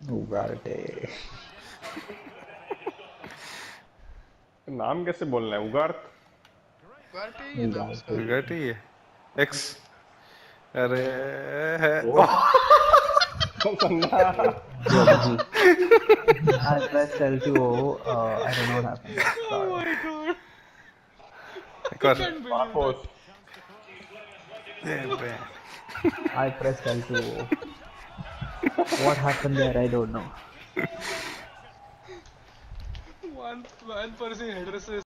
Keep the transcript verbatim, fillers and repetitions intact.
उगारटे। नाम कैसे बोलना है? उगार्थ। उगारटे ही है नाम उसका। उगारटे। घटी है। एक्स। अरे है। ओ सन्ना। G G. I pressed L two. Uh, I don't know what happened. Oh Sorry. my god. एक I और। can't believe that. पापोस। ये बे। I pressed L two. What happened there? I don't know. One one person header से